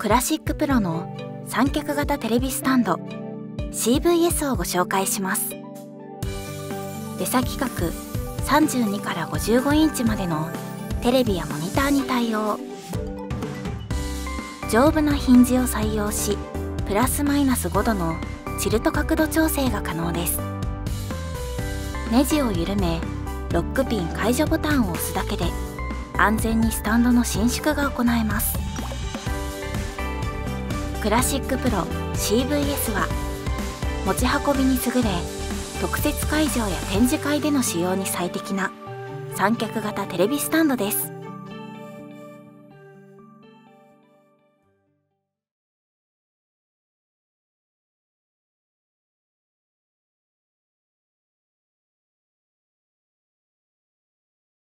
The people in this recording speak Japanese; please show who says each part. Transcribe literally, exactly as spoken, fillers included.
Speaker 1: クラシックプロの三脚型テレビスタンド シーブイエス をご紹介します。出先格さんじゅうにからごじゅうごインチまでのテレビやモニターに対応。丈夫なヒンジを採用し、プラスマイナスごどのチルト角度調整が可能です。ネジを緩め、ロックピン解除ボタンを押すだけで安全にスタンドの伸縮が行えます。クラシックプロ シーブイエス は持ち運びに優れ、特設会場や展示会での使用に最適な三脚型テレビスタンドです。